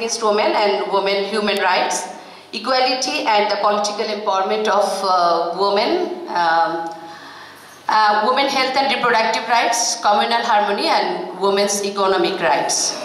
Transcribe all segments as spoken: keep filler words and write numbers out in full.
against women and women human rights, equality and the political empowerment of uh, women, um, uh, women health and reproductive rights, communal harmony, and women's economic rights.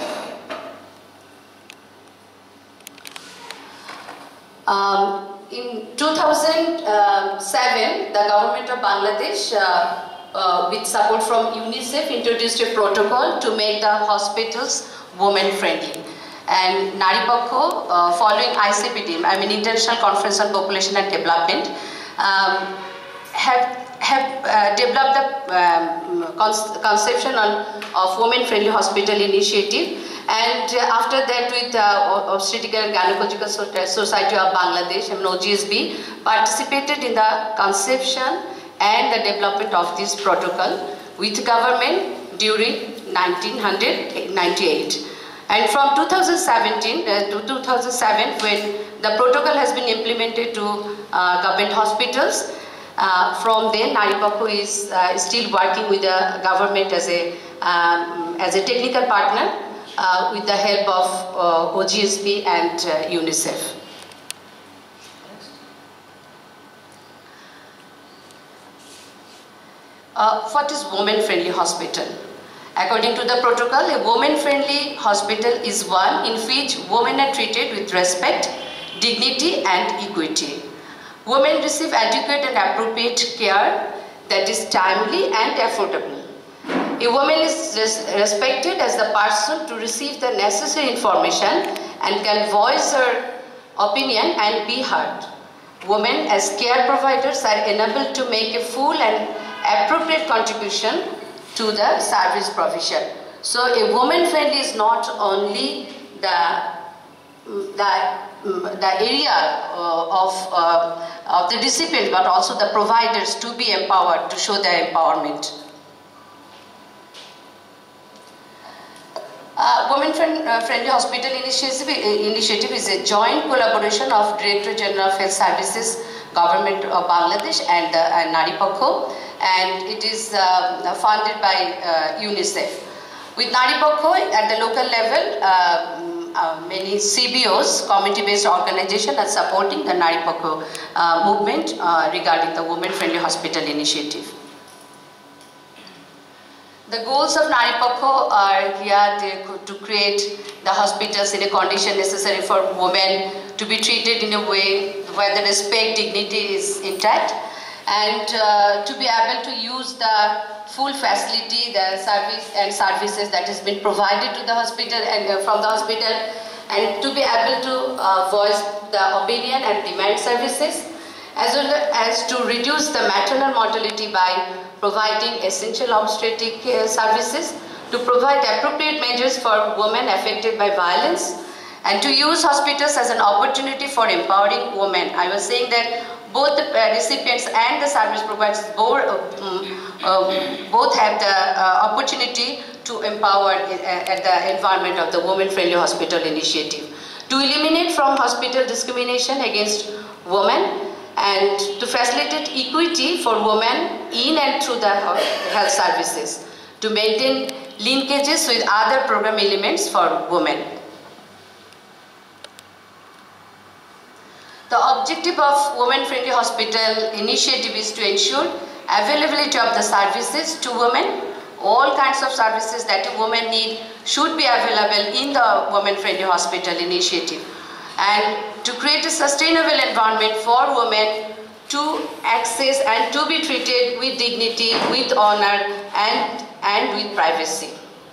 Um, in two thousand seven, the government of Bangladesh, uh, uh, with support from UNICEF, introduced a protocol to make the hospitals women-friendly. And Nari Pakho, uh, following I C P D, I mean International Conference on Population and Development, um, have have uh, developed the um, conception on, of women-friendly hospital initiative. And uh, after that, with uh, Obstetrical and Gynecological Society of Bangladesh, I mean O G S B, participated in the conception and the development of this protocol with government during nineteen ninety-eight. And from two thousand seventeen uh, to two thousand seven, when the protocol has been implemented to uh, government hospitals, uh, from then Nari Pakho is uh, still working with the government as a um, as a technical partner, Uh, with the help of uh, O G S B and uh, UNICEF. Uh, what is women-friendly hospital? According to the protocol, a women-friendly hospital is one in which women are treated with respect, dignity and equity. Women receive adequate and appropriate care that is timely and affordable. A woman is res respected as the person to receive the necessary information and can voice her opinion and be heard. Women as care providers are enabled to make a full and appropriate contribution to the service provision. So a woman-friendly is not only the, the, the area uh, of, uh, of the recipients, but also the providers to be empowered, to show their empowerment. Uh, Women-Friendly uh, Hospital Initiative, Initiative is a joint collaboration of Director General of Health Services, Government of Bangladesh and, uh, and Nari Pakho, and it is uh, funded by uh, UNICEF. With Nari Pakho at the local level, uh, uh, many C B Os, community-based organizations, are supporting the Nari Pakho uh, movement uh, regarding the Women-Friendly Hospital Initiative. The goals of Nari Pakho are here to create the hospitals in a condition necessary for women to be treated in a way where the respect, dignity is intact, and uh, to be able to use the full facility, the service and services that has been provided to the hospital and uh, from the hospital, and to be able to uh, voice the opinion and demand services, as well as to reduce the maternal mortality by providing essential obstetric care services, to provide appropriate measures for women affected by violence, and to use hospitals as an opportunity for empowering women. I was saying that both the recipients and the service providers both, um, uh, both have the uh, opportunity to empower uh, at the environment of the Women-Friendly Hospital Initiative, to eliminate from hospital discrimination against women, and to facilitate equity for women in and through the health services, to maintain linkages with other program elements for women. The objective of Women-Friendly Hospital Initiative is to ensure availability of the services to women. All kinds of services that a woman need should be available in the Women-Friendly Hospital Initiative, and to create a sustainable environment for women to access and to be treated with dignity, with honor, and, and with privacy.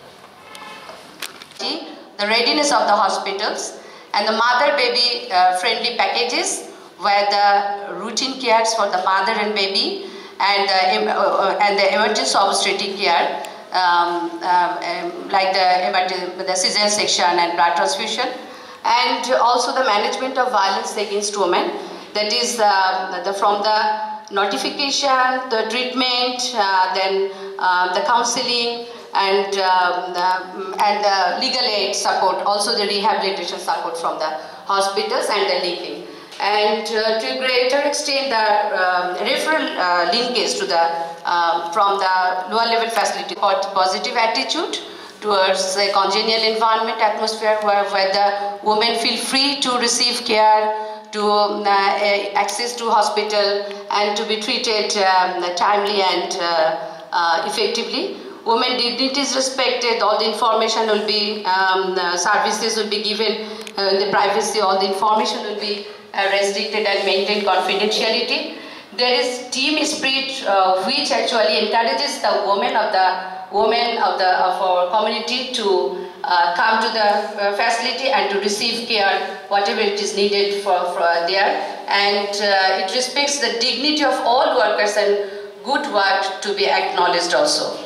The readiness of the hospitals and the mother-baby uh, friendly packages, where the routine cares for the mother and baby, and the, uh, and the emergency obstetric care, um, um, like the, the cesarean section and blood transfusion, and also the management of violence against women, that is uh, the, from the notification, the treatment, uh, then uh, the counseling, and um, the, and the legal aid support, also the rehabilitation support from the hospitals, and the linking. And uh, to a greater extent, the um, referral uh, linkage to the uh, from the lower level facility, positive attitude towards a congenial environment, atmosphere where, where the women feel free to receive care, to um, uh, access to hospital, and to be treated um, timely and uh, uh, effectively. Women dignity is respected, all the information will be, um, uh, services will be given uh, in the privacy, all the information will be uh, restricted and maintain confidentiality. There is team spirit uh, which actually encourages the women of the women of the of our community to uh, come to the uh, facility and to receive care, whatever it is needed for, for there, and uh, it respects the dignity of all workers and good work to be acknowledged also.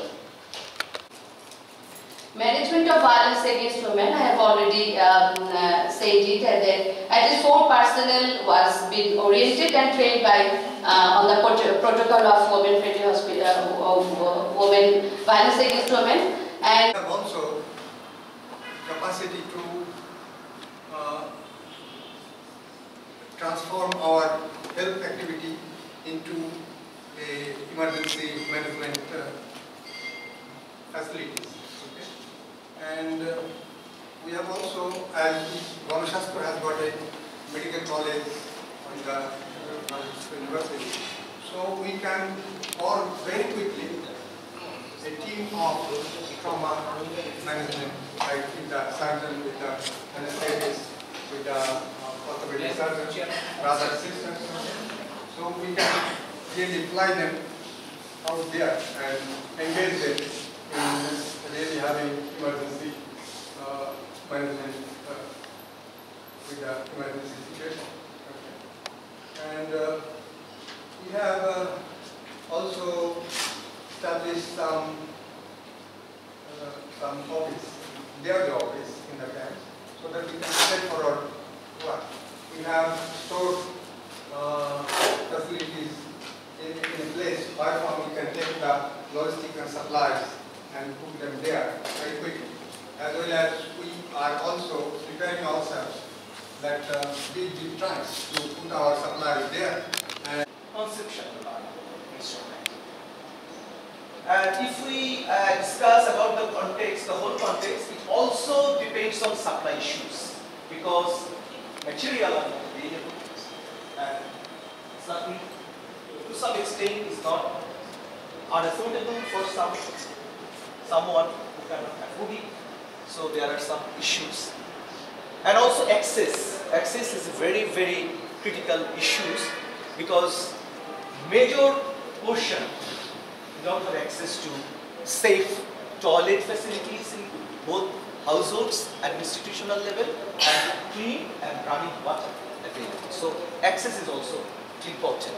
Management of violence against women, I have already um, uh, said it, and then at least four personnel was being oriented and trained by uh, on the protocol of women friendly hospital uh, of uh, women violence against women, and have also capacity to uh, transform our health activity into a emergency management uh, facilities. And uh, we have also, as Gonoshasthaya has got a medical college in the university, so we can form very quickly a team of trauma management, like with the surgeon, with the anesthetist, with the uh, orthopedic surgeon, brother assistants. So we can really fly them out there and engage them in really having emergency uh, management uh, with the emergency situation. Okay. And uh, we have uh, also established some uh, some office, their job is in the camp, so that we can set for our work. We have stored uh, facilities in, in a place by whom we can take the logistics and supplies and put them there very quickly. As well as we are also preparing ourselves that uh, big, big trunks to put our supplies there. And conception of instrument. And if we uh, discuss about the context, the whole context, it also depends on supply issues, because material are not available, and something to some extent is not unaffordable for some someone who cannot afford it. So there are some issues. And also access. Access is a very, very critical issues, because major portion don't have access to safe toilet facilities in both households at institutional level, and clean and running water available. So access is also important.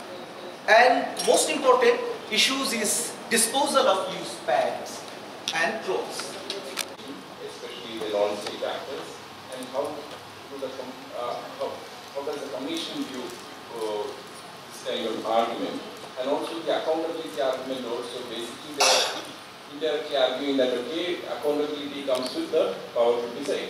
And most important issues is disposal of used pads and clothes. Especially the non-state actors, and how do the uh, how, how does the commission view uh, this kind of argument, and also the accountability argument also basically they are indirectly arguing that okay, accountability comes with the power to decide.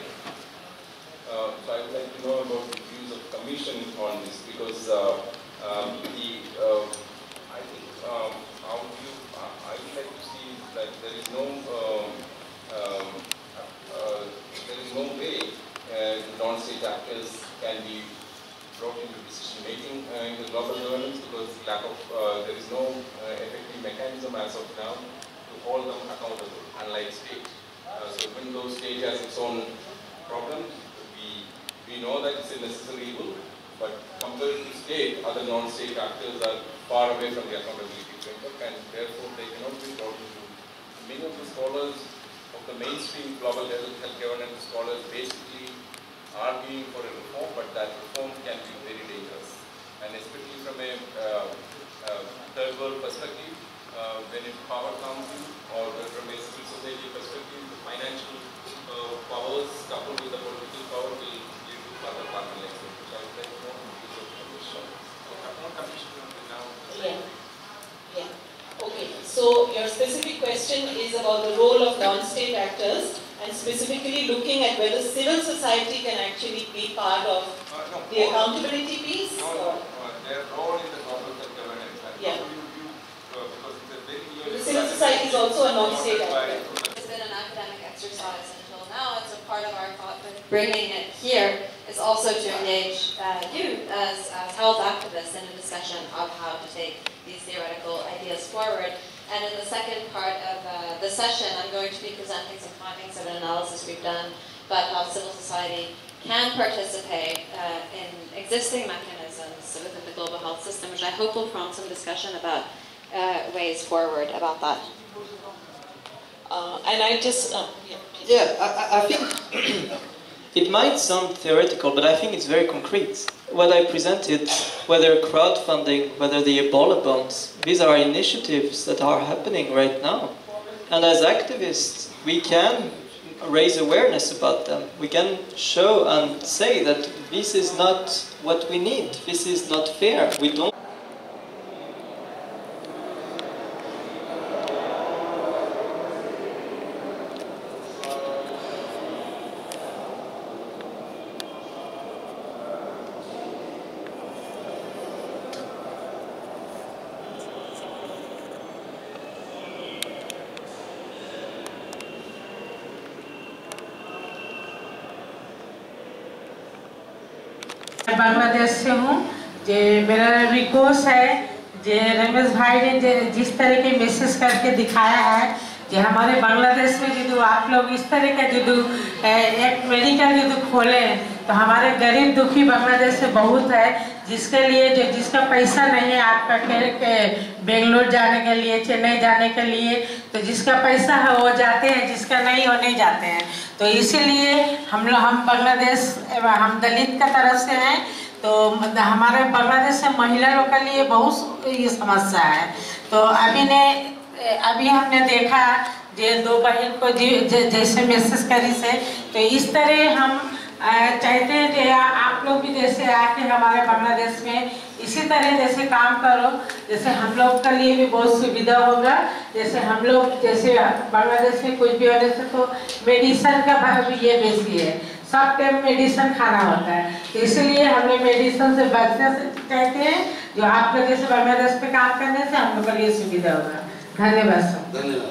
Uh, so I would like to know about the views of commission on this, because uh, um, the uh, I think um, how do you uh, I would like to see that there is no um, um, uh, there is no way uh, non-state actors can be brought into decision making uh, in the global governance, because lack of uh, there is no uh, effective mechanism as of now to hold them accountable, unlike state. Uh, so even though state has its own problems, we we know that it's a necessary evil, but compared to state, other non-state actors are far away from the accountability framework, and therefore they cannot be brought into. Many of the scholars of the mainstream global health, health governance scholars basically arguing for a reform, but that reform can be very dangerous. And especially from a uh, uh, third world perspective, uh, when it power comes in, or from a civil society perspective, the financial uh, powers coupled with the political power will lead to further parallel exchange, which I would like to know in the use of commission. So, no commission now. Yeah. Yeah. Okay, so your specific question is about the role of non-state actors, and specifically looking at whether civil society can actually be part of uh, no, the accountability piece? No, no, no, their role in the global health governance. And yeah. How do you view, uh, because it's a very clear... The civil society is also a non-state actor. Is there an academic exercise until now, and so part of our thought with bringing it here is also to engage uh, you as, as health activists in a discussion of how to take these theoretical ideas forward. And in the second part of uh, the session, I'm going to be presenting some findings of an analysis we've done about how civil society can participate uh, in existing mechanisms within the global health system, which I hope will prompt some discussion about uh, ways forward about that. Uh, and I just, uh, yeah, yeah, I, I think it might sound theoretical, but I think it's very concrete. What I presented, whether crowdfunding, whether the Ebola bonds, these are initiatives that are happening right now. And as activists, we can raise awareness about them. We can show and say that this is not what we need. This is not fair. We don't. Bangladesh से हूँ जे मेरा request है जे रमेश भाई ने जे जिस तरह के message करके दिखाया है जे हमारे बांग्लादेश में जो आप लोग इस तरह का जो एक मेडिकल जो खोले तो हमारे गरीब दुखी बांग्लादेश से बहुत है जिसके लिए जो जिसका पैसा नहीं है आपका के बेंगलोर जाने के लिए चेन्नई जाने के लिए तो जिसका पैसा है वो जाते हैं जिसका नहीं वो नहीं जाते हैं तो इसीलिए हम लोग हम बांग्लादेश हम दलित का तरफ से हैं तो हमारे बांग्लादेश से महिला लोग के लिए बहुत ये समस्या है तो अभी ने अभी हमने देखा जे दो बहन को जैसे मैसेज करी से तो इस तरह हम चाहते हैं कि आप लोग भी जैसे आके हमारे बांग्लादेश में इसी तरह जैसे काम करो जैसे हम लोग के लिए भी बहुत सुविधा होगा जैसे हम लोग जैसे बांग्लादेश में कुछ भी होने से तो मेडिसिन का भी ये बेसी है सब टाइम मेडिसिन खाना होता है तो इसलिए हमें मेडिसिन से बचने से चाहते हैं जो आप लोग जैसे बांग्लादेश पे काम करने से हम लोग के लिए सुविधा होगा धन्यवाद सर धन्यवाद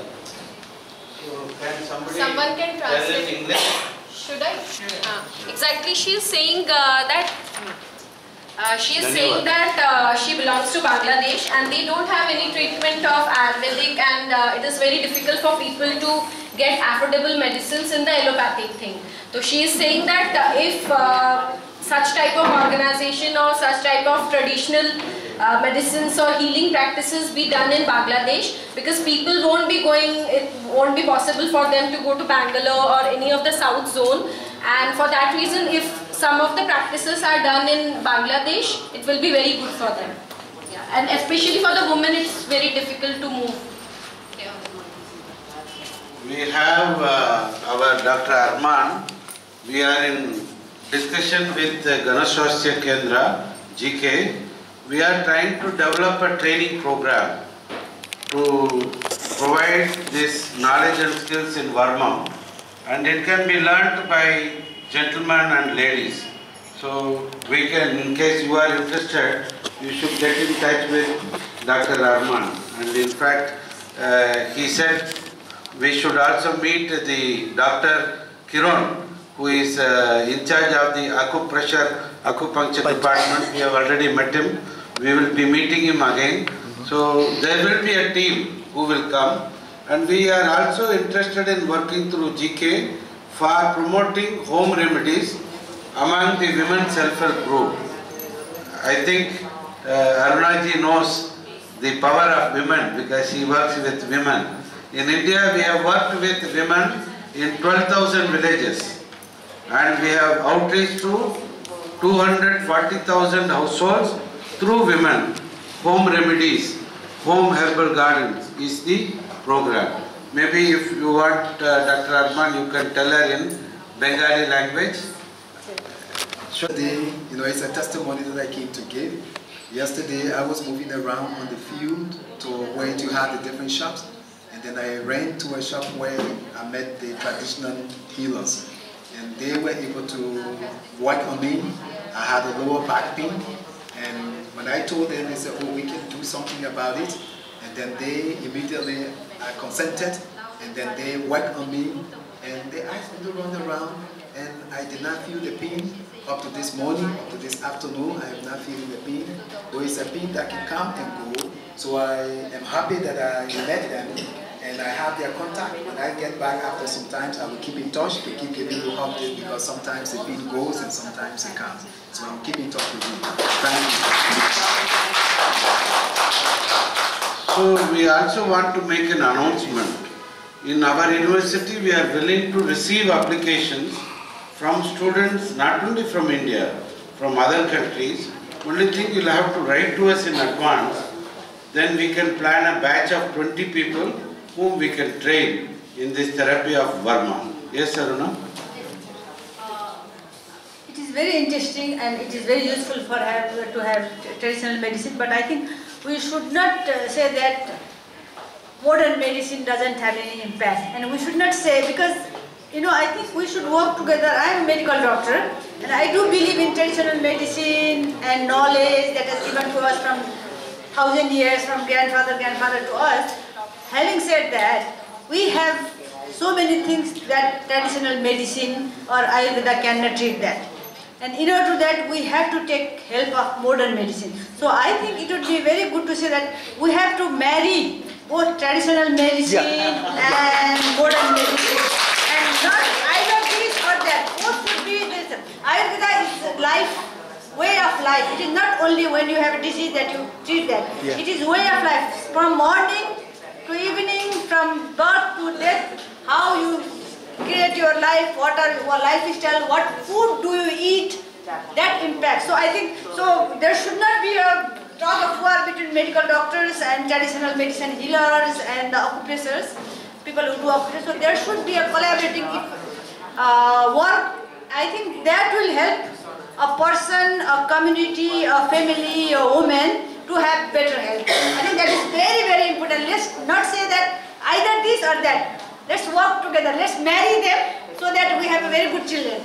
Someone can translate English. Should I? Uh, exactly, she is saying uh, that uh, she is saying that uh, she belongs to Bangladesh and they don't have any treatment of Ayurvedic and uh, it is very difficult for people to get affordable medicines in the allopathic thing. So she is saying that uh, if uh, such type of organization or such type of traditional uh, medicines or healing practices be done in Bangladesh, because people won't be going, it won't be possible for them to go to Bangalore or any of the south zone, and for that reason if some of the practices are done in Bangladesh, it will be very good for them. Yeah. And especially for the women, it's very difficult to move. Yeah. We have uh, our Doctor Arman. We are in discussion with uh, Gonoshasthaya Kendra, G K. We are trying to develop a training program to provide this knowledge and skills in Varma, and it can be learnt by gentlemen and ladies. So we can, in case you are interested, you should get in touch with Doctor Arman. And in fact, uh, he said we should also meet the Doctor Kiran, who is uh, in charge of the acupressure acupuncture department. We have already met him. We will be meeting him again. So there will be a team who will come, and we are also interested in working through G K for promoting home remedies among the women self-help group. I think uh, Arunaji knows the power of women because he works with women. In India, we have worked with women in twelve thousand villages, and we have outreach to two hundred forty thousand households through women. Home remedies, home herbal gardens is the program. Maybe if you want, uh, Doctor Arman, you can tell her in Bengali language. Today, you know, it's a testimony that I came to give. Yesterday, I was moving around on the field to where you had the different shops, and then I ran to a shop where I met the traditional healers, and they were able to work on me. I had a lower back pain, and when I told them, they said, "Oh, we can do something about it," and then they immediately uh, consented, and then they worked on me, and they asked me to run around, and I did not feel the pain up to this morning, up to this afternoon. I am not feeling the pain, though it's a pain that can come and go. So I am happy that I met them, and I have their contact. When I get back after some times, I will keep in touch to keep giving you updates, because sometimes the pain goes and sometimes it comes. So I'm keeping in touch with you. Thank you. So we also want to make an announcement. In our university, we are willing to receive applications from students not only from India, from other countries. Only thing you'll have to write to us in advance. Then we can plan a batch of twenty people whom we can train in this therapy of Varma. Yes, Aruna? Uh, it is very interesting and it is very useful for have, to have traditional medicine, but I think we should not uh, say that modern medicine doesn't have any impact. And we should not say, because, you know, I think we should work together. I am a medical doctor, and I do believe in traditional medicine and knowledge that has given to us from thousand years, from grandfather, grandfather to us. Having said that, we have so many things that traditional medicine or Ayurveda cannot treat that. And in order to that, we have to take help of modern medicine. So I think it would be very good to say that we have to marry both traditional medicine yeah. and modern medicine. And not either this or that. Both should be this. Ayurveda is life, way of life. It is not only when you have a disease that you treat that. Yeah. It is way of life. From morning to evening, from birth to death, how you create your life, what are your lifestyle, what food do you eat, that impacts. So I think, so there should not be a talk of war between medical doctors and traditional medicine healers and the acupuncturists, people who do acupuncture. So there should be a collaborating uh, work. I think that will help a person, a community, a family, a woman to have better health. I think that is very, very important. Let's not say that either this or that. Let's work together. Let's marry them so that we have a very good children.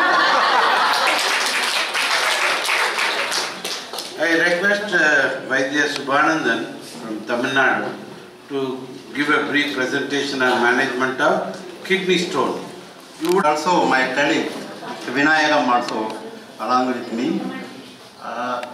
I request uh, Vaidya Subhanandan from Tamil Nadu to give a brief presentation on management of kidney stone. You would also, my colleague Vinayagam also along with me. Uh,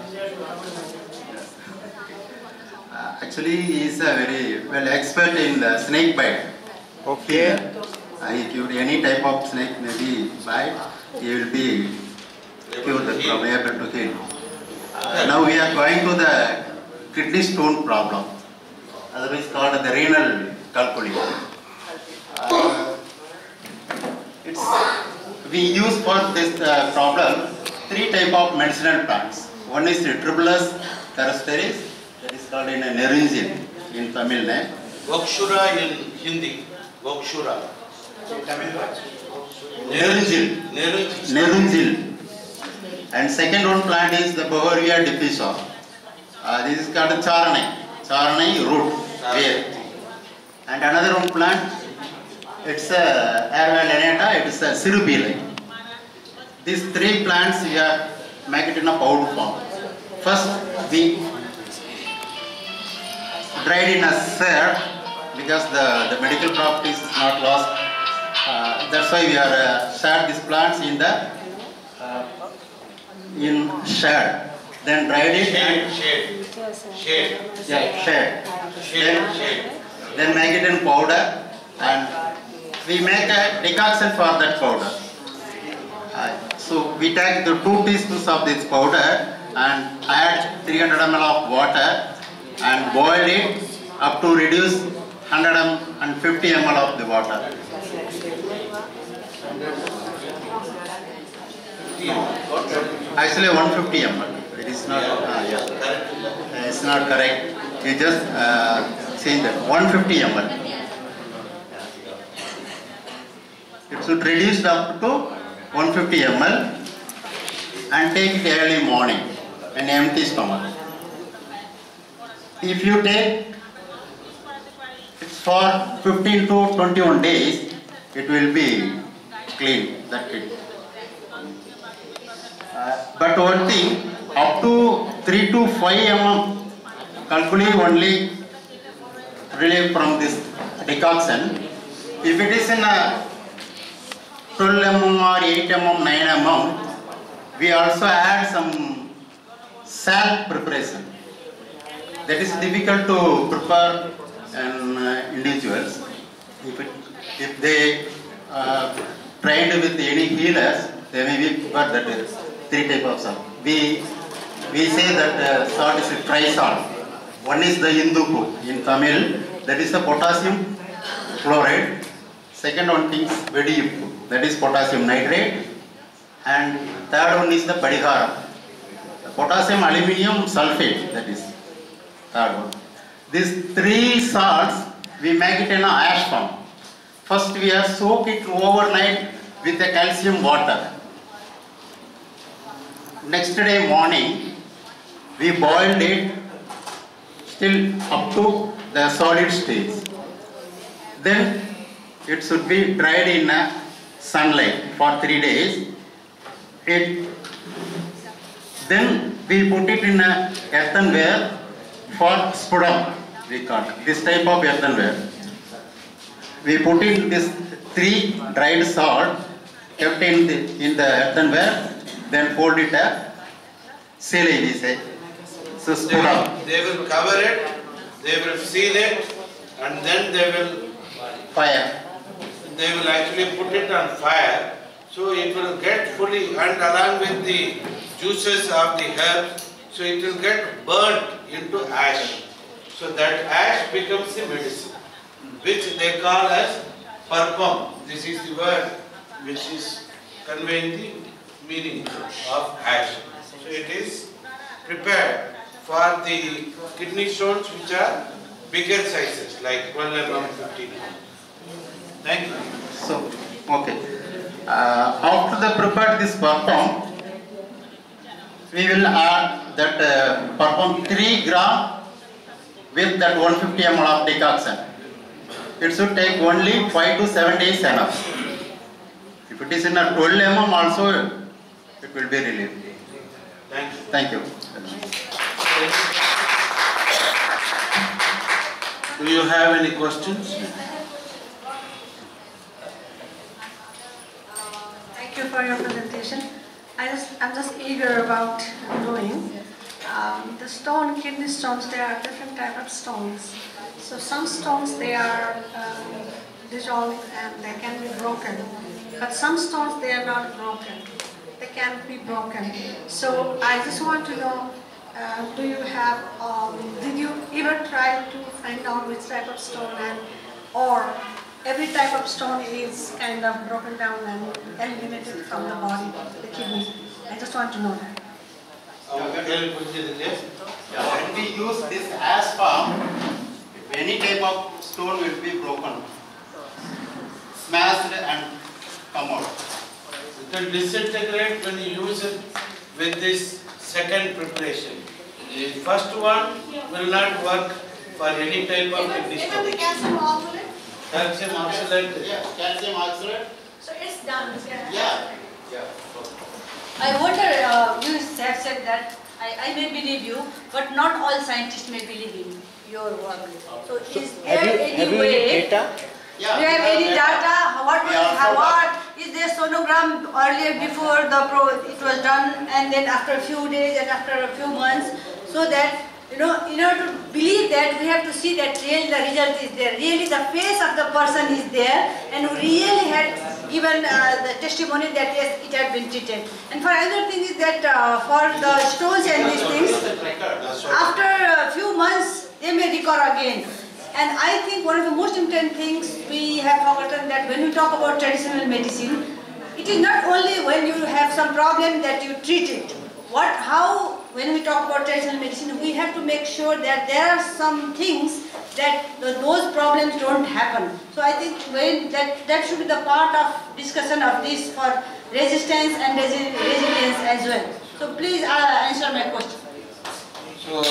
actually, he is a very well expert in the snake bite. Okay. Uh, he cured any type of snake, maybe bite, he will be cured from able to heal. Uh, now we are going to the kidney stone problem, otherwise called the renal calculi. Uh, it's, we use for this uh, problem three type of medicinal plants. One is the Tribulus terrestris, that is called in a Nerunzil in Tamil name. Vakshura in Hindi. Vakshura. Nerunzil. Nerunzil. And second one plant is the Bohorvia diffusa. Uh, this is called Charanai. Charanai root. Where. And another one plant, it's a Arva lanata, it's a Sirubili. These three plants we are make it in a powder form. First we dried in a syrup because the, the medical properties is not lost. Uh, that's why we are uh, shared these plants in the uh, in shade. Then dried it. Shade. Shade. Shade. Yeah, shade. Then, shade. Then make it in powder and we make a decoction for that powder. Uh, so we take the two teaspoons of this powder and add three hundred milliliters of water and boil it up to reduce one hundred fifty milliliters of the water. Actually one hundred fifty milliliters. It is not. Uh, yeah. It's not correct. You just uh, change that one hundred fifty milliliters. It should reduce up to one hundred fifty milliliters and take it early morning in empty stomach. If you take it for fifteen to twenty-one days, it will be clean. That's it. Uh, but one thing, up to three to five millimeters calculi only relieve from this decoction. If it is in a twelve millimeter or eight millimeter, nine millimeter, we also add some salt preparation. That is difficult to prepare in uh, individuals. If, it, if they uh, trained with any healers, they may be prepared that uh, three types of salt. We, we say that uh, salt is a tri-salt. One is the Indupu in Tamil, that is the potassium chloride. Second one is Vediyippu, that is potassium nitrate. And third one is the Padihara, the potassium aluminium sulfate, that is third one. These three salts, we make it in an ash form. First we have soak it overnight with the calcium water. Next day morning, we boiled it still up to the solid stage. Then it should be dried in a sunlight for three days. It, then we put it in a earthenware for spudum, we call it, this type of earthenware. We put in this three dried salt, kept in the, in the earthenware, then fold it up, seal it, we say. So spudum. They will cover it, they will seal it, and then they will fire. They will actually put it on fire, so it will get fully, and along with the juices of the herbs, so it will get burnt into ash. So that ash becomes the medicine, which they call as parpam. This is the word which is conveying the meaning of ash. So it is prepared for the kidney stones which are bigger sizes, like twelve millimeter, fifteen millimeter. Thank you. So, okay. Uh, after the prepared this parpam, we will add that uh, parpam three gram with that one hundred fifty milliliters of decoction. It should take only five to seven days enough. If it is in a twelve millimeter also, it will be relieved. Thank you. Thank you. Do you have any questions? Thank you for your presentation. I just, I'm just eager about knowing. Um, the stone, kidney stones, there are different type of stones. So some stones, they are um, dissolved and they can be broken. But some stones, they are not broken. They can't be broken. So I just want to know, uh, do you have, um, did you ever try to find out which type of stone, and or every type of stone is kind of broken down and eliminated from the body, the kidney? I just want to know that. When we use this ash form, any type of stone will be broken, smashed and come out. It will disintegrate when you use it with this second preparation. The first one will not work for any type of kidney stone. Even the calcium oxalate? Calcium oxalate? Yeah, calcium oxalate. So it's done. Yeah. Yeah. I wonder, uh, you have said that, I, I may believe you, but not all scientists may believe in your work. So is there have you, any have you way, any data? Yeah, do you have any data? What was, how, what is there sonogram earlier before the pro, it was done, and then after a few days and after a few months, so that, you know, in order to believe that, we have to see that really the result is there. Really the face of the person is there, and we really had given uh, the testimony that yes, it had been treated. And for another thing is that uh, for the stones and these things, after a few months, they may recur again. And I think one of the most important things we have forgotten, that when we talk about traditional medicine, it is not only when you have some problem that you treat it. What, how, when we talk about traditional medicine, we have to make sure that there are some things that the, those problems don't happen. So I think when that, that should be the part of discussion of this for resistance and resi resilience as well. So please uh, answer my question. So,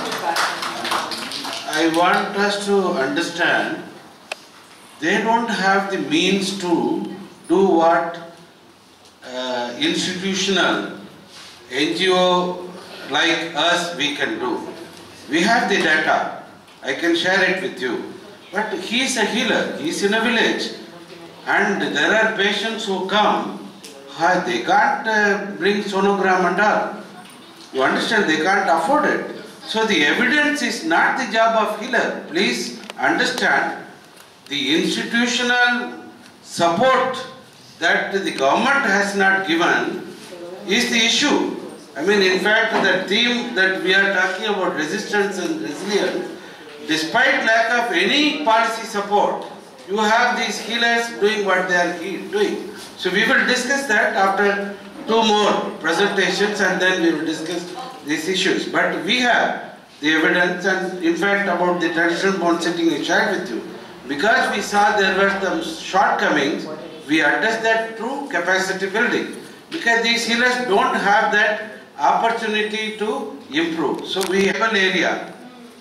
I want us to understand, they don't have the means to do what uh, institutional N G O like us we can do. We have the data, I can share it with you. But he is a healer, he is in a village, And there are patients who come, uh, they can't uh, bring sonogram and all. You understand, they can't afford it. So the evidence is not the job of healer. Please understand, the institutional support that the government has not given is the issue. I mean, in fact, the theme that we are talking about, resistance and resilience, despite lack of any policy support, you have these healers doing what they are doing. So we will discuss that after two more presentations, and then we will discuss these issues. But we have the evidence, and in fact about the traditional bone setting I shared with you. Because we saw there were some shortcomings, we addressed that through capacity building. Because these healers don't have that opportunity to improve. So we have an area.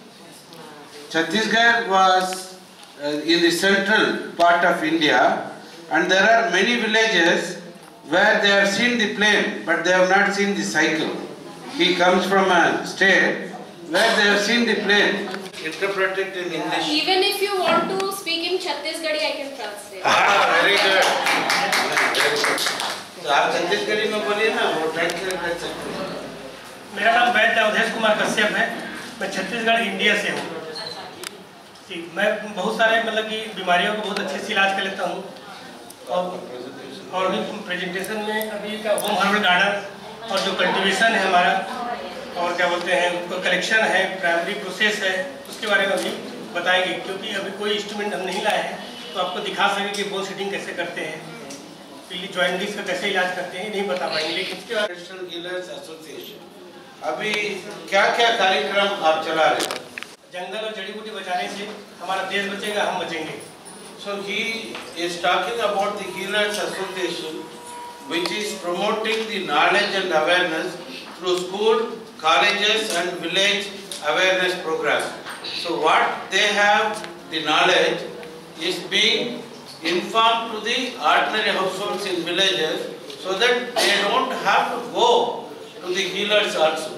Chhattisgarh was uh, in the central part of India, and there are many villages where they have seen the plane, but they have not seen the cycle. He comes from a state where they have seen the plane. Interpret it in English. Even if you want to speak in Chhattisgarhi, I can translate. Ah, very good. Very good. So आप छत्तीसगढ़ी में बोलिए ना, वो translate कर सकते हैं. मेरा नाम वैद्य अवधेश कुमार कश्यप है. मैं छत्तीसगढ़ इंडिया से हूँ. जी, मैं बहुत सारे मतलब कि बीमारियों को बहुत अच्छे से इलाज कर लेता हूँ. और और अभी प्रेजेंटेशन में अभी का होम हर्बल गार्डन और जो कल्टीवेशन है हमारा, और क्या बोलते हैं कलेक्शन है, प्राइमरी प्रोसेस है, उसके बारे में अभी बताएंगे. क्योंकि अभी कोई इंस्ट्रूमेंट हम नहीं लाए हैं तो आपको दिखा सकें कि बोन सेटिंग कैसे करते हैं, जॉइंटिस का कैसे इलाज करते हैं, नहीं बता पाएंगे. लेकिन इसके बाद नेशनल हीलर्स एसोसिएशन अभी क्या क्या कार्यक्रम आप चला रहे हैं? जंगल और जड़ी बूटी बचाने से हमारा देश बचेगा, हम बचेंगे. So he is talking about the Healers Association, which is promoting the knowledge and awareness through school, colleges and village awareness programs. So what they have, the knowledge, is being informed to the ordinary households in villages, so that they don't have to go to the healers also.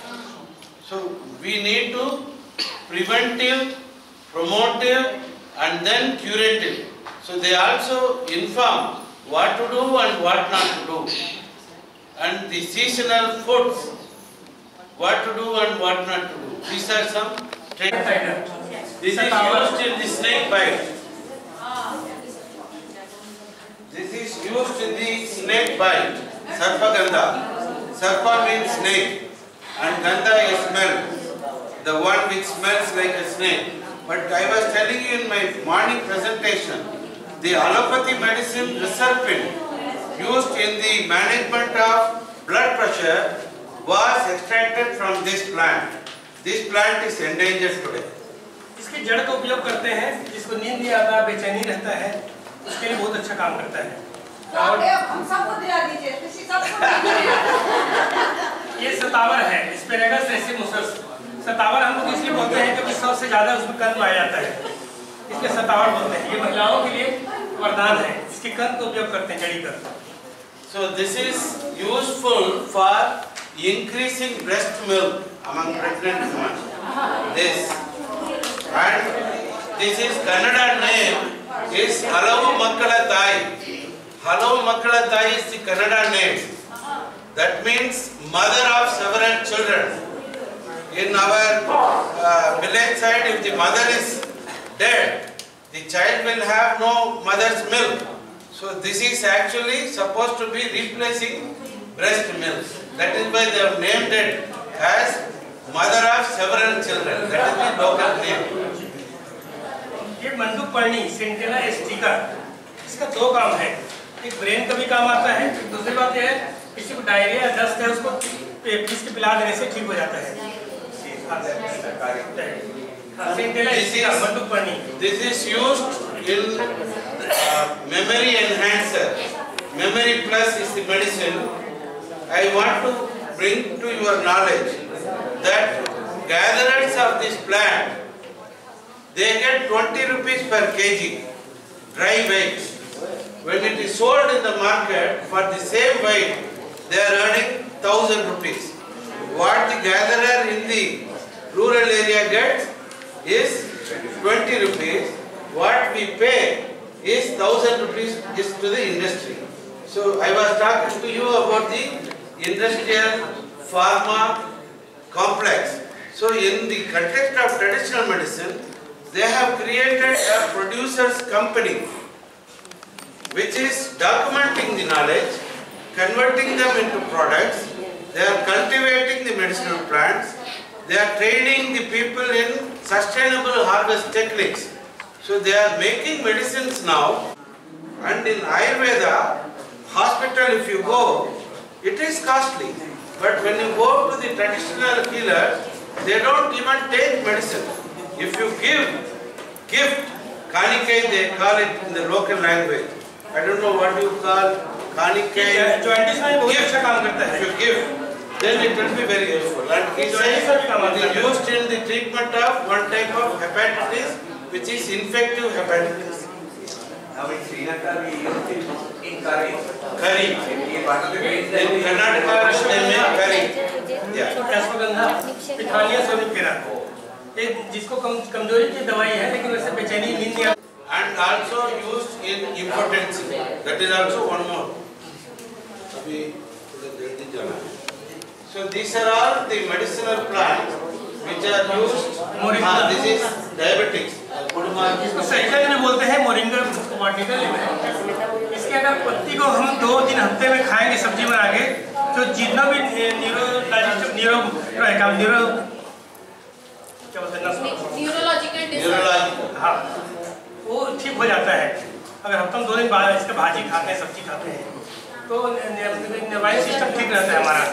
So we need to preventive, promotive and then curative. So they also inform what to do and what not to do. And the seasonal foods, what to do and what not to do. These are some trends. This is used in the snake bite. This is used in the snake bite. Sarpa gandha. Sarpa means snake and gandha is smell. The one which smells like a snake. But I was telling you in my morning presentation, the allopathy medicine reserpine used in the management of blood pressure was extracted from this plant. This plant is endangered today. इसके जड़ का उपयोग करते हैं, जिसको नींद नहीं आता, बेचैनी रहता है, उसके लिए बहुत अच्छा काम करता है. और हम सबको दिला दीजिए, किसी सबको ये सतावर है, एस्पेरेगस रेसिमोसस. सतावर हम लोग इसलिए बोलते हैं क्योंकि सौ से ज्यादा उसमें कंद पाया जाता है, इसलिए सतावर बोलते हैं. ये महिलाओं के लिए वरदान है, इसके कंद का उपयोग करते हैं, जड़ी का. So this is useful for increasing breast milk among pregnant women. This and this is Kannada name is Halavu Makkala Thai. Halavu Makkala Thai is the Kannada name. That means mother of several children. In our uh, village side, if the mother is dead, the child will have no mother's milk. So this is actually supposed to be replacing breast milk. That is why they have named it as mother of several children. That is the local name. ये मंडूक पर्णी Centella एस्टिका, इसका दो काम है. एक brain का भी काम आता है, दूसरी बात यह है किसी को डायरिया दस्त है उसको पीस के पिला देने से ठीक हो जाता है. This is, this is used in uh, memory enhancer. Memory plus is the medicine. I want to bring to your knowledge that gatherers of this plant, they get twenty rupees per kg dry weight. When it is sold in the market for the same weight, they are earning one thousand rupees. What the gatherer in the rural area gets is twenty rupees. What we pay is one thousand rupees is to the industry. So I was talking to you about the industrial pharma complex. So in the context of traditional medicine, they have created a producers company which is documenting the knowledge, converting them into products. They are cultivating the medicinal plants. They are training the people in sustainable harvest techniques. So they are making medicines now. And in Ayurveda, hospital if you go, it is costly. But when you go to the traditional healers, they don't even take medicine. If you give gift, kanikai they call it in the local language. I don't know what you call kanikai. Gift. If you give, then it will be very useful. And he says it is used in the treatment of one type of hepatitis, which is infective hepatitis. Now in Sri Lanka we use it in curry. Curry. In Karnataka they make curry. Yeah. And also used in impotency. That is also one more. So these are all the medicinal plants which are used. Ah, this is diabetics. सैकल में बोलते हैं moringa botanical में। इसके अगर पत्ती को हम दो तीन हफ्ते में खाएंगे सब्जी बना के, तो जितना भी न्यूरोलॉजिकल न्यूरो न्यूरो क्या बोलते हैं न्यूरोलॉजिकल न्यूरोलॉजिकल हाँ वो ठीक हो जाता है। अगर हफ्ते में दो दिन बाद इसका भाजी खाते हैं सब्जी खाते हैं तो नर्वस सिस्टम ठीक रहता है हमारा।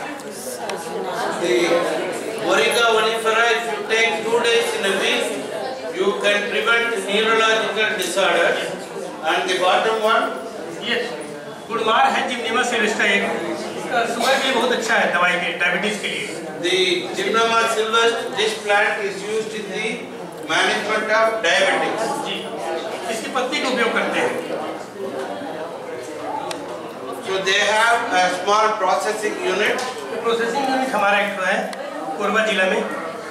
Moringa vinifera, if you take two days in a week, you can prevent neurological disorders. And the bottom one? Yes. गुड़मार है जिम्नेमा सिल्वेस्टर एक शुगर के लिए बहुत अच्छा है दवाई के डायबिटीज के लिए। The Gymnoma sylvestre, this plant is used in the management of diabetics. जी, इसकी पत्ती का उपयोग करते हैं। So they have a small processing unit. Processing unit हमारा एक तो है कोरबा जिला में।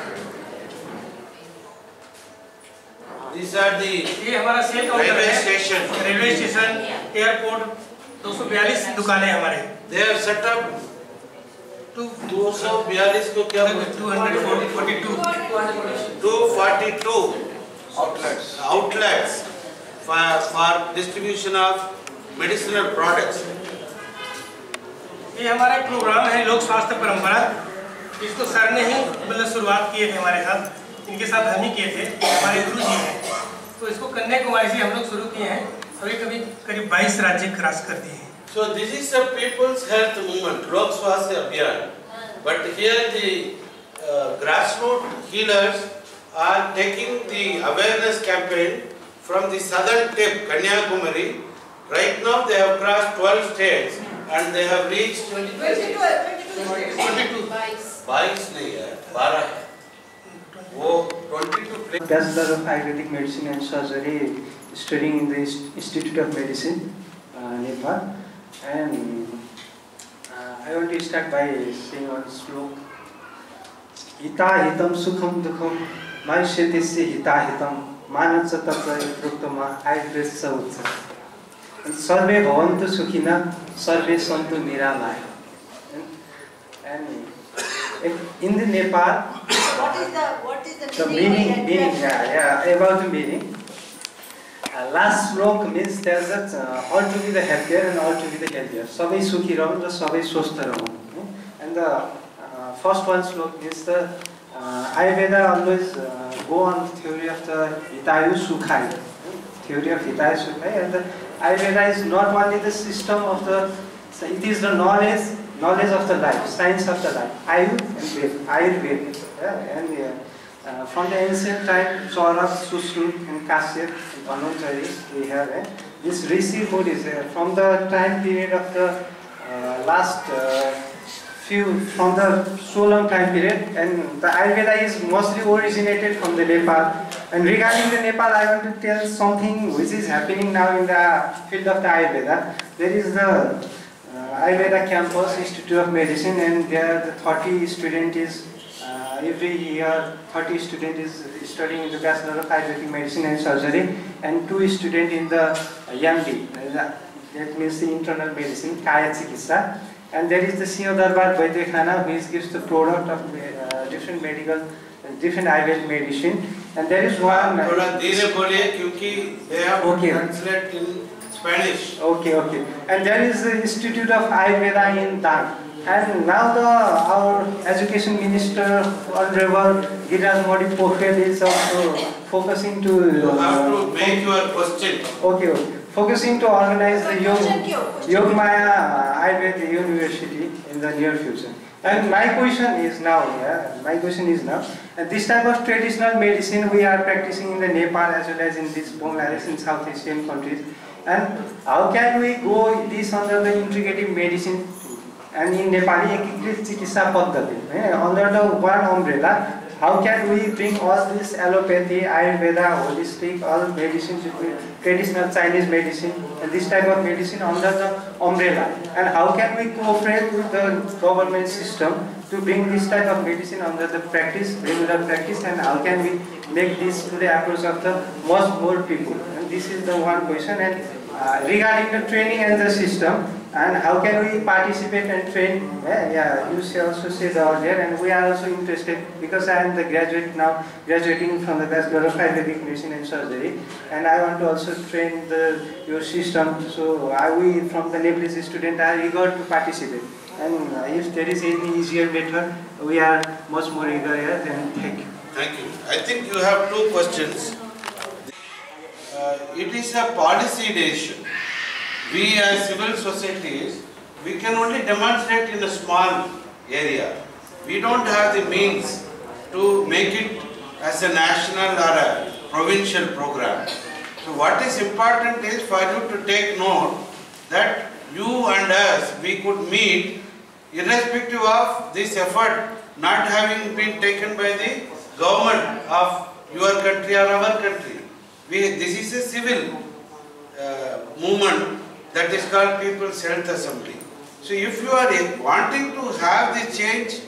These are the ये हमारा सेल काउंटर railway है। station. रेलवे स्टेशन, एयरपोर्ट, दो सौ बयालीस दुकानें हमारे। They have set up दो सौ बयालीस को क्या बोलते हैं? two hundred forty-two two forty-two outlets outlets for for distribution of medicinal products. ये हमारा एक प्रोग्राम है लोक स्वास्थ्य परंपरा। इसको सर ने ही मतलब शुरुआत किए थे हमारे साथ, इनके साथ हम ही किए थे, हमारे गुरु जी हैं। तो इसको कन्याकुमारी से हम लोग शुरू किए हैं, अभी कभी करीब बाईस राज्य क्रॉस कर दिए हैं। So this is a people's health movement, Lok Swasthya Abhiyan. But here the uh, grassroots healers are taking the awareness campaign from the southern tip, Kanyakumari. Right now they have crossed twelve states and they have reached twenty-two. बाईस नहीं है, बारह है। वो twenty-two. Bachelor of Ayurvedic Medicine and Surgery, studying in the Institute of Medicine, uh, Nepal. And uh, I want to start by saying one slok. Hita hitam sukham dukham maishyatesya hita hitam manatsa tatsa yuktama ayurvedsa utsa. Sarve bhavantu sukhina sarve santu niramaya. And in the Nepal, What is the what is the, the meaning? Meaning, yeah, yeah, about the meaning. Uh, last slok means there's that uh, all to be the happier and all to be the healthier. Sabai sukhi rahun, sabai swastha rahun. And the uh, first one slok means the uh, Ayurveda always uh, go on theory of the Hitayu Sukhai, theory of Hitayu Sukhai, and the Ayurveda is not only the system of the, so it is the knowledge, knowledge of the life, science of the life, Ayur and Ved, Ayurveda. Yeah, and uh, uh, from the ancient time, Saurabh, Sushrut, and Kashyap, Dhanvantari, we have uh, this Rishi who is uh, from the time period of the uh, last uh, few, from the so long time period, and the Ayurveda is mostly originated from the Nepal. And regarding the Nepal, I want to tell something which is happening now in the field of the Ayurveda. There is the uh, Ayurveda campus, Institute of Medicine, and there the thirty student is uh, uh, every year thirty students is studying in the Bachelor of Ayurvedic Medicine and Surgery, and two students in the uh, M D, that means the internal medicine, Kaya Chikitsa. And there is the Singh Darbar Vaidekhana, which gives the product of uh, different medical, different Ayurvedic medicine. And there is one. थोड़ा धीरे बोलिए क्योंकि they have to translate in Spanish. Okay, okay. And there is the Institute of Ayurveda in Dang. And now the our Education Minister, Honorable Giraj Modi Pokhriel, is also focusing to. You have to make your question. Okay, okay. Focusing to organize the Yog, Yogmaya Ayurveda University in the near future. And my question is now, yeah, my question is now, and this type of traditional medicine we are practicing in the Nepal as well as in this Bangladesh and South Asian countries. And how can we go this under the integrative medicine and in Nepali Ekikrit Chikitsa Paddhati, under the one umbrella? How can we bring all this allopathy, Ayurveda, holistic, all medicine, traditional Chinese medicine, and this type of medicine under the umbrella? And how can we cooperate with the government system to bring this type of medicine under the practice, regular practice, and how can we make this to the approach of the most more people? And this is the one question. And uh, regarding the training and the system, and how can we participate and train? Yeah, yeah, you also said earlier, and we are also interested because I am the graduate now, graduating from the Bachelor of Ayurvedic Medicine and Surgery, and I want to also train the your system. So I, we from the Nepalese student are eager to participate, and uh, if there is any easier method, we are much more eager here. Then thank you. Thank you. I think you have two questions. Uh, it is a policy decision. We as civil societies, we can only demonstrate in a small area. We don't have the means to make it as a national or a provincial program. So what is important is for you to take note that you and us, we could meet irrespective of this effort not having been taken by the government of your country or our country. We, this is a civil uh, movement that is called People's Health Assembly. So if you are wanting to have the change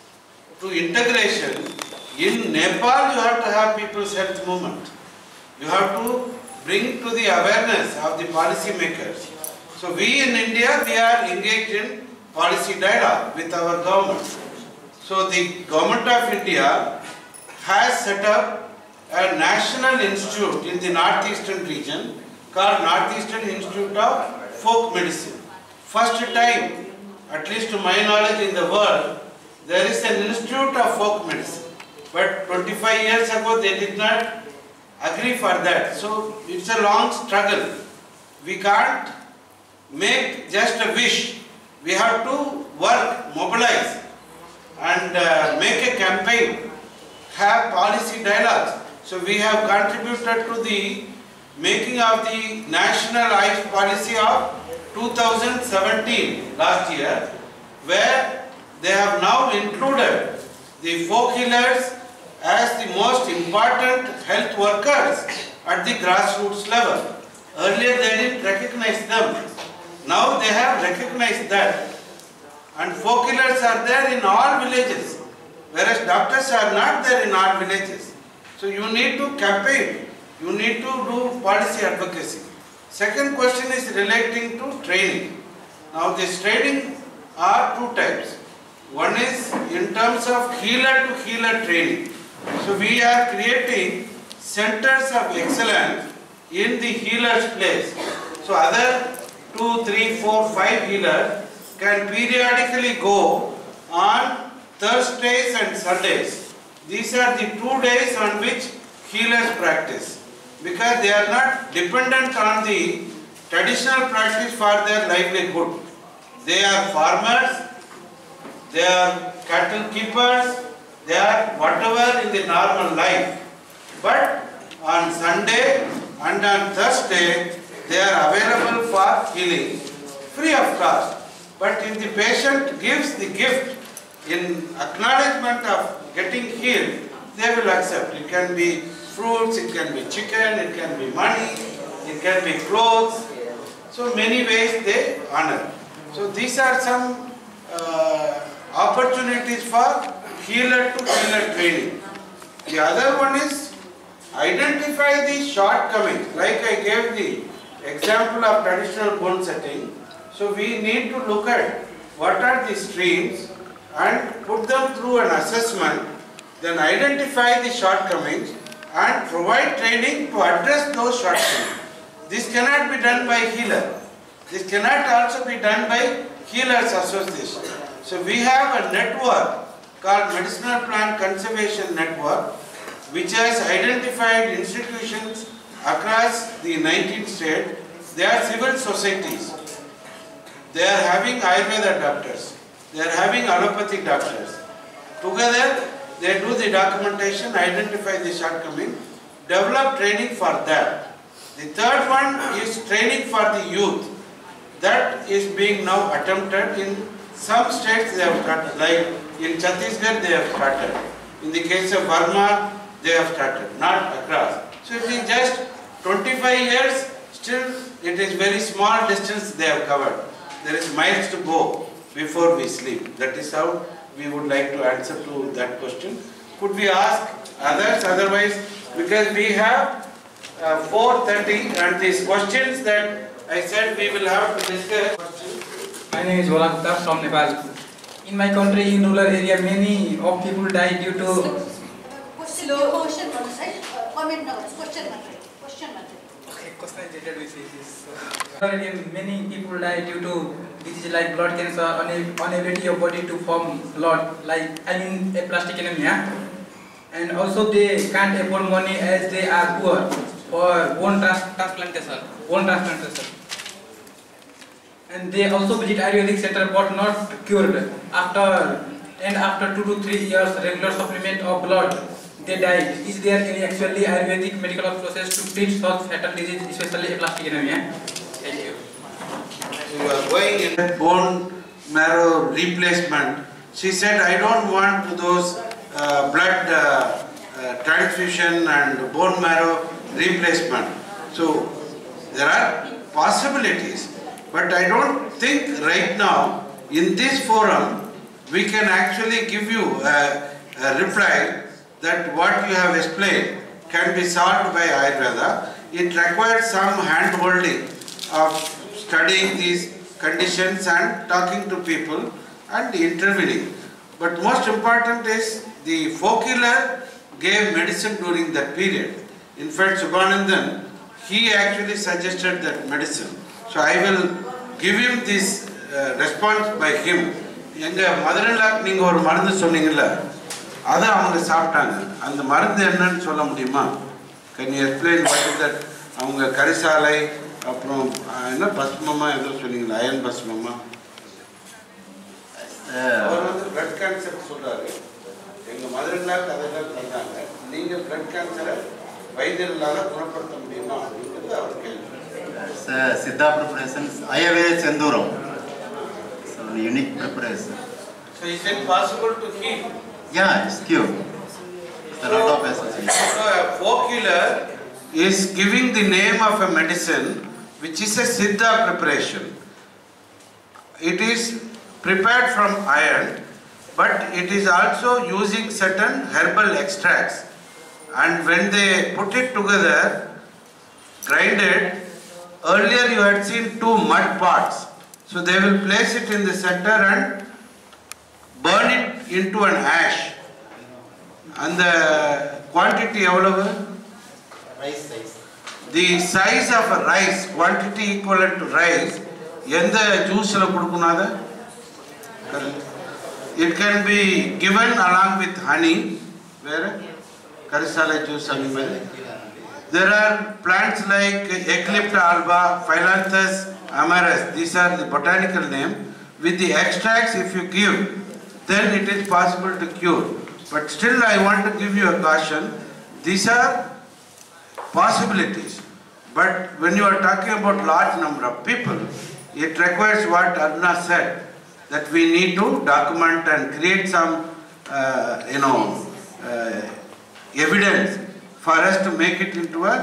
to integration, in Nepal you have to have People's Health Movement. You have to bring to the awareness of the policy makers. So we in India, we are engaged in policy dialogue with our government. So the government of India has set up a national institute in the northeastern region called Northeastern Institute of Folk Medicine. First time, at least to my knowledge in the world, there is an institute of folk medicine. But twenty-five years ago they did not agree for that. So it's a long struggle. We can't make just a wish. We have to work, mobilize and uh, make a campaign, have policy dialogues. So we have contributed to the making of the National Ayush Policy of two thousand seventeen, last year, where they have now included the folk healers as the most important health workers at the grassroots level. Earlier they didn't recognize them. Now they have recognized that. And folk healers are there in all villages, whereas doctors are not there in all villages. So you need to campaign. You need to do policy advocacy. Second question is relating to training. Now this training are two types. One is in terms of healer to healer training. So we are creating centers of excellence in the healer's place. So other two, three, four, five healers can periodically go on Thursdays and Sundays. These are the two days on which healers practice, because they are not dependent on the traditional practice for their livelihood. They are farmers, they are cattle keepers, they are whatever in the normal life. But on Sunday and on Thursday, they are available for healing, free of cost. But if the patient gives the gift in acknowledgement of getting healed, they will accept. It can be fruits, it can be chicken, it can be money, it can be clothes. So many ways they honor. So these are some uh, opportunities for healer to healer training. The other one is identify the shortcomings. Like I gave the example of traditional bone setting. So we need to look at what are the streams and put them through an assessment, then identify the shortcomings and provide training to address those shortcomings. This cannot be done by healer. This cannot also be done by Healers Association. So we have a network called Medicinal Plant Conservation Network, which has identified institutions across the nineteen states. They are civil societies. They are having Ayurveda doctors. They are having allopathic doctors. Together, they do the documentation, identify the shortcoming, develop training for them. The third one is training for the youth. That is being now attempted in some states. They have started, like in Chhattisgarh they have started. In the case of Burma, they have started, not across. So it is just twenty-five years, still it is very small distance they have covered. There is miles to go before we sleep. That is how we would like to answer to that question. Could we ask others? Otherwise, because we have uh, four thirty and these questions that I said we will have to discuss. My name is Shawkat from Nepal. In my country, in rural area, many of people die due to slow question. Comment now. Question Question Okay, question related with this. Rural area, many people die due to disease like blood cancer, inability of body to form blood, like I mean a plastic anemia, and also they can't afford money as they are poor for bone transplantation. Bone transplantation. And they also visit Ayurvedic center but not cured. After and after two to three years regular supplement of blood, they die. Is there any actually Ayurvedic medical process to treat such fatal disease, especially aplastic anemia? Thank you. You are going in bone marrow replacement. She said, I don't want those uh, blood uh, uh, transfusion and bone marrow replacement. So there are possibilities. But I don't think right now, in this forum, we can actually give you a, a reply that what you have explained can be solved by Ayurveda. It requires some hand-holding of studying these conditions and talking to people and intervening. But most important is the folk healer gave medicine during that period. In fact, Subhanandan, he actually suggested that medicine. So I will give him this uh, response by him. எங்க மதுரையில நீங்க ஒரு மருந்து சொன்னீங்கல்ல, அதை அவங்க சாப்பிட்டாங்க. அந்த மருந்து என்னன்னு சொல்ல முடியுமா? Can you explain what is that? அவங்க கரிசாலை அப்புறம் என்ன பஸ்மமா ஏதோ சொன்னீங்களா, அயன் பஸ்மமா? அவர் வந்து பிளட் கேன்சர் சொல்றாரு. எங்க மதுரையில அதெல்லாம் தந்தாங்க. நீங்க பிளட் கேன்சரை வைத்தியர்களால குணப்படுத்த முடியுமா அப்படிங்கிறது அவர் கேள்வி. Siddha preparations, Ayurveda Senduram. So unique preparation. So is it possible to heal? Yeah, it's cure. There are lot of essence. So a folk healer is giving the name of a medicine which is a Siddha preparation. It is prepared from iron, but it is also using certain herbal extracts. And when they put it together, grind it, earlier you had seen two mud pots. So they will place it in the center and burn it into an ash. And the quantity evaluable? Rice size. The size of a rice, quantity equivalent to rice, yenda juice la kudukunada? It can be given along with honey. Where? Karisala juice honey. There are plants like Eclipta alba, Phyllanthus amarus. These are the botanical name. With the extracts, if you give, then it is possible to cure. But still, I want to give you a caution. These are possibilities. But when you are talking about large number of people, it requires what Arna said, that we need to document and create some, uh, you know, uh, evidence for us to make it into a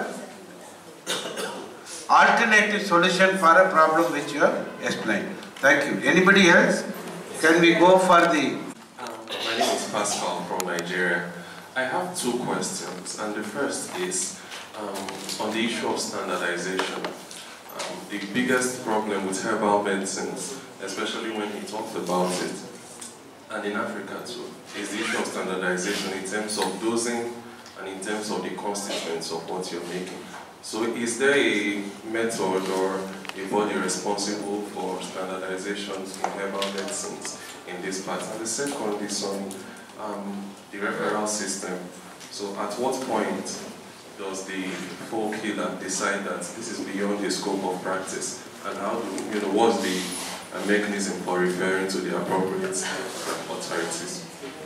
alternative solution for a problem which you have explained. Thank you. Anybody else? Can we go for the... Uh, my name is Pascal from Nigeria. I have two questions, and the first is um, on the issue of standardization. Um, the biggest problem with herbal medicines, especially when he talked about it, and in Africa too, is the issue of standardization in terms of dosing and in terms of the constituents of what you're making. So is there a method or a body responsible for standardizations in herbal medicines in this part? And the second is on um, the referral system. So at what point does the folk healer decide that this is beyond the scope of practice? And how do, you know, what's the uh, mechanism for referring to the appropriate authorities?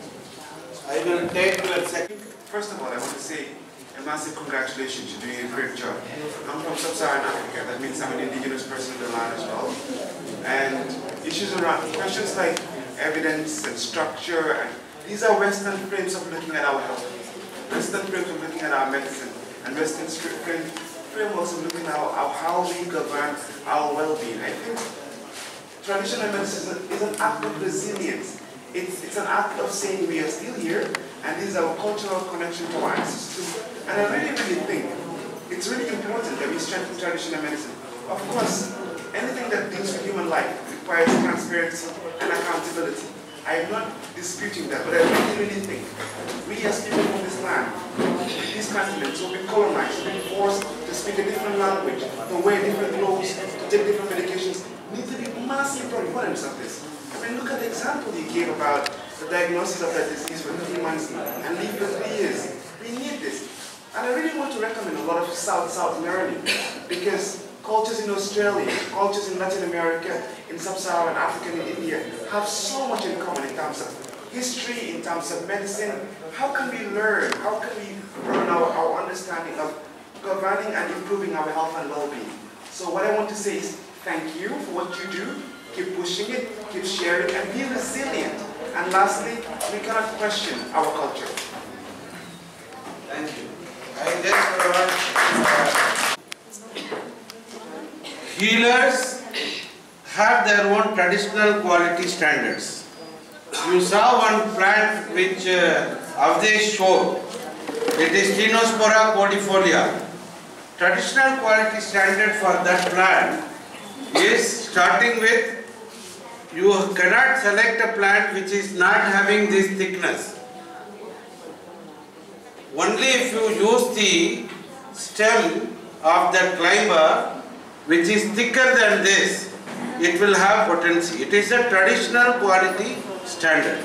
I will take a second. First of all, I want to say a massive congratulations. You're doing a great job. I'm from Sub-Saharan Africa. That means I'm an indigenous person in the land as well. And issues around questions like evidence and structure, and these are Western frames of looking at our health, Western frames of looking at our medicine, and Western frame, frameworks of looking at our, how we govern our well-being. I think traditional medicine is an act of resilience. It's, it's an act of saying we are still here, and this is our cultural connection to our ancestors. And I really, really think it's really important that we strengthen traditional medicine. Of course, anything that deals with human life requires transparency and accountability. I am not disputing that, but I really, really think we as people from this land, these continents, will be colonized, will be forced to speak a different language, to wear different clothes, to take different medications, need to be massive proponents of this. I mean, look at the example you gave about the diagnosis of that disease for three months and live for three years. We need this. And I really want to recommend a lot of South-South learning, because cultures in Australia, cultures in Latin America, in Sub-Saharan Africa, and in India have so much in common in terms of history, in terms of medicine. How can we learn? How can we broaden our, our understanding of governing and improving our health and well-being? So what I want to say is thank you for what you do. Keep pushing it, keep sharing, and be resilient. And lastly, we cannot question our culture. Thank you. I just uh, healers have their own traditional quality standards. You saw one plant which uh, Avdesh showed. It is Tinospora cordifolia. Traditional quality standard for that plant is starting with, you cannot select a plant which is not having this thickness. Only if you use the stem of that climber which is thicker than this, it will have potency. It is a traditional quality standard.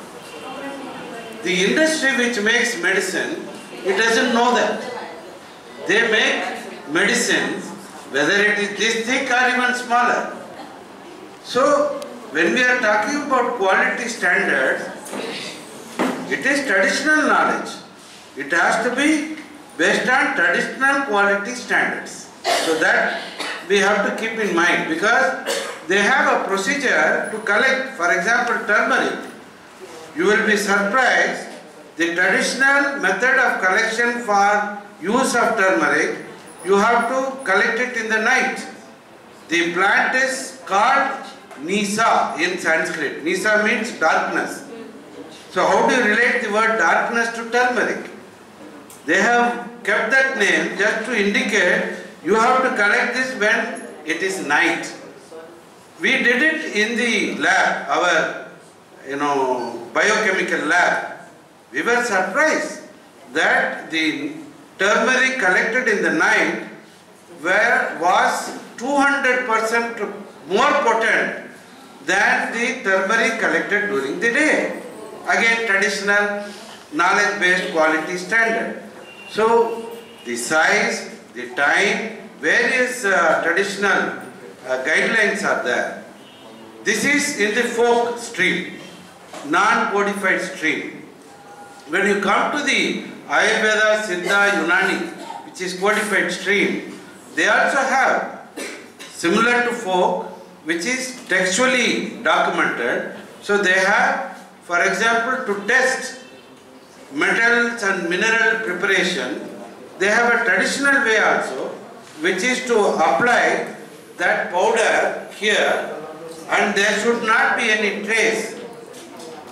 The industry which makes medicine, it doesn't know that. They make medicines whether it is this thick or even smaller. So when we are talking about quality standards, it is traditional knowledge. It has to be based on traditional quality standards. So that we have to keep in mind, because they have a procedure to collect, for example, turmeric. You will be surprised, the traditional method of collection for use of turmeric, you have to collect it in the night. The plant is called Nisa in Sanskrit. Nisa means darkness. So how do you relate the word darkness to turmeric? They have kept that name just to indicate you have to collect this when it is night. We did it in the lab, our you know biochemical lab. We were surprised that the turmeric collected in the night were, was two hundred percent more potent than the turmeric collected during the day. Again, traditional knowledge-based quality standard. So, the size, the time, various uh, traditional uh, guidelines are there. This is in the folk stream, non-codified stream. When you come to the Ayurveda, Siddha, Unani, which is codified stream, they also have, similar to folk, which is textually documented. So they have, for example, to test metals and mineral preparation, they have a traditional way also, which is to apply that powder here, and there should not be any trace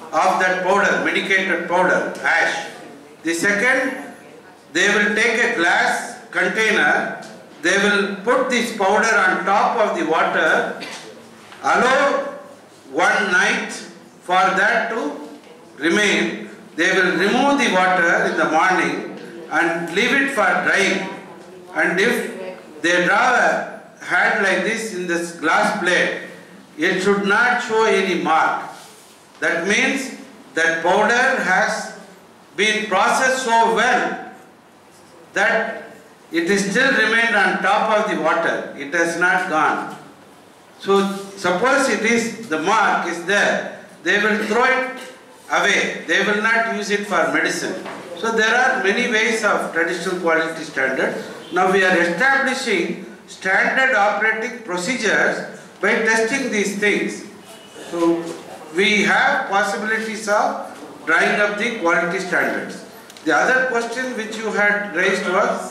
of that powder, medicated powder, ash. The second, they will take a glass container, they will put this powder on top of the water, allow one night for that to remain. They will remove the water in the morning and leave it for drying. And if they draw a hand like this in this glass plate, it should not show any mark. That means that powder has been processed so well that it is still remained on top of the water. It has not gone. So suppose it is, the mark is there, they will throw it away. They will not use it for medicine. So there are many ways of traditional quality standard. Now we are establishing standard operating procedures by testing these things. So we have possibilities of drawing up the quality standards. The other question which you had raised was?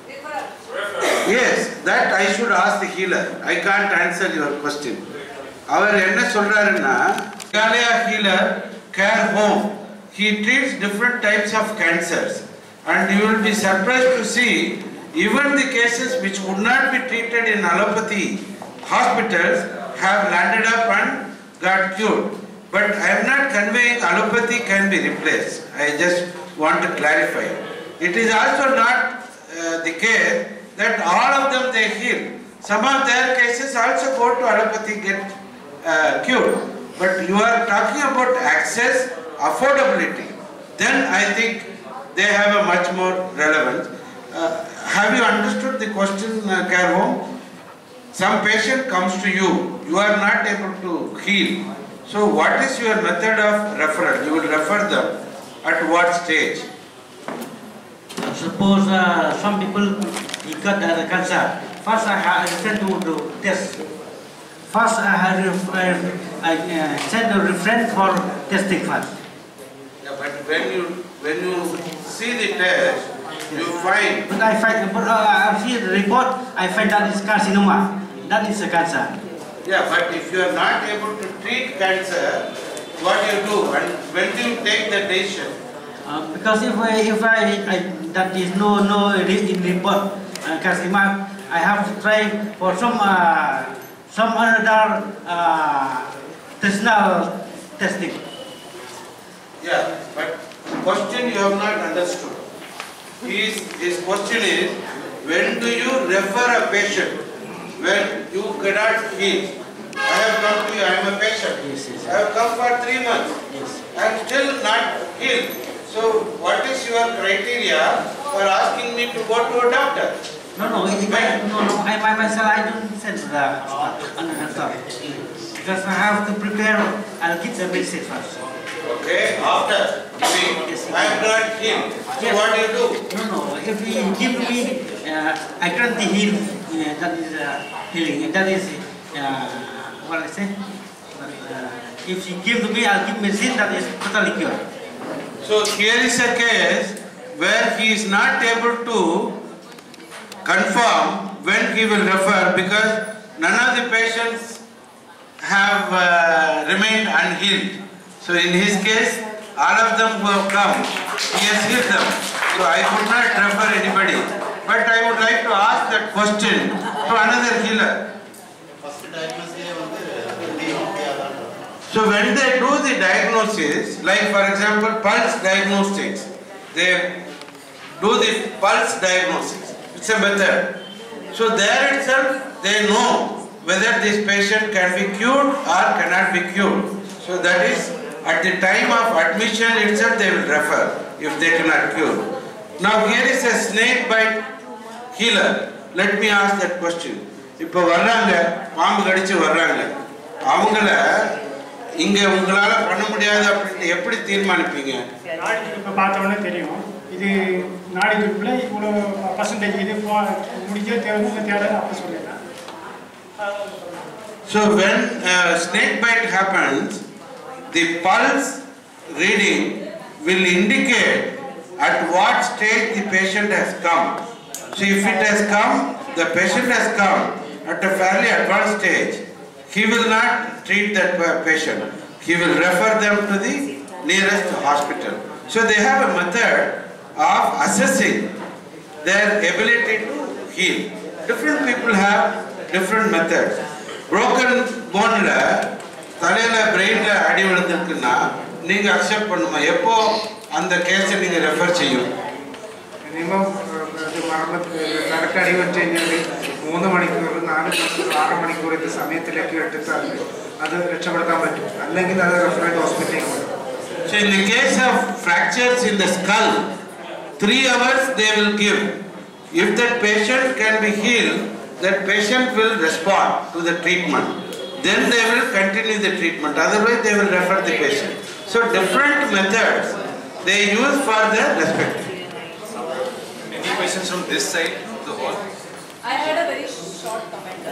Yes, that I should ask the healer. I can't answer your question. Our enna solrarna, Galaya healer, care home. He treats different types of cancers. And you will be surprised to see even the cases which would not be treated in allopathy hospitals have landed up and got cured. But I am not conveying allopathy can be replaced. I just want to clarify. It is also not uh, the case that all of them they heal. Some of their cases also go to allopathy get uh, cured. But you are talking about access, affordability. Then I think they have a much more relevance. Uh, have you understood the question, uh, care home? Some patient comes to you, you are not able to heal. So what is your method of referral? You will refer them at what stage? Suppose uh, some people got uh, cancer. First I have sent to do test. First I have uh, I uh, send a reference for testing first. Yeah, but when you when you see the test, you find. But I find, but uh, I see the report. I find that is carcinoma. That is a cancer. Yeah, but if you are not able to treat cancer, what do you do? And when do you take the decision? Uh, because if I, if I, I that is no no in report uh, carcinoma, I have to try for some uh, some other uh, testinal testing. Yeah, but question you have not understood. His his question is, when do you refer a patient? When you cannot heal. I have come to you, I am a patient. Yes, yes, I have come for three months. Yes. I am still not healed. So what is your criteria for asking me to go to a doctor? No, no, if I, no, no, I by myself I don't send to the hospital. Because I have to prepare, I'll get the medicine first. Okay, after giving, I am not healed. So Yes. what do you do? No, no, if he give me, uh, I can't heal, uh, that is uh, healing, that is, uh, what I say? Uh, if he give to me, I'll give medicine, that is totally cured. So here is a case where he is not able to confirm when he will refer because none of the patients have uh, remained unhealed. So in his case, all of them who have come, he has healed them. So I could not refer anybody. But I would like to ask that question to another healer. So when they do the diagnosis, like for example pulse diagnostics, they do the pulse diagnosis. It's a method. So there itself they know whether this patient can be cured or cannot be cured. So that is at the time of admission itself they will refer if they cannot cure. Now here is a snake bite healer. Let me ask that question. இப்போ வர்றாங்க பாம்பு கடிச்சு வர்றாங்க அவங்கள இங்க உங்களால பண்ண முடியாது அப்படி எப்படி தீர்மானிப்பீங்க? நாடி துடிப்பை பார்த்த உடனே தெரியும் இது நாடி துடிப்புல இவ்வளவு பர்சன்டேஜ் இது முடிஞ்சே தேவை தேவை அப்ப சொல்லிடலாம். So when a snake bite happens, the pulse reading will indicate at what stage the patient has come. So if it has come, the patient has come at a fairly advanced stage, he will not treat that patient. He will refer them to the nearest hospital. So they have a method of assessing their ability to heal. Different people have different methods. Broken bone la, thalayila brain la adi viluthirukna, neenga accept pannuma. Eppo andha case neenga refer cheyyum. Minimum നടക്കടി വെച്ച് കഴിഞ്ഞാൽ മൂന്ന് മണിക്കൂർ നാല് മണിക്കൂർ ആറ് മണിക്കൂർ ഇത് സമയത്തിലേക്ക് എടുത്താൽ അത് രക്ഷപ്പെടുത്താൻ പറ്റും. അല്ലെങ്കിൽ അത് റെഫറൻറ്റ് ഹോസ്പിറ്റലിലേക്ക് പോകും. So in the case of fractures in the skull, three hours they will give. If that patient can be healed, that patient will respond to the treatment. Then they will continue the treatment. Otherwise they will refer the patient. So different methods they use for the respective. Any questions from this side of the hall? I had a very short comment.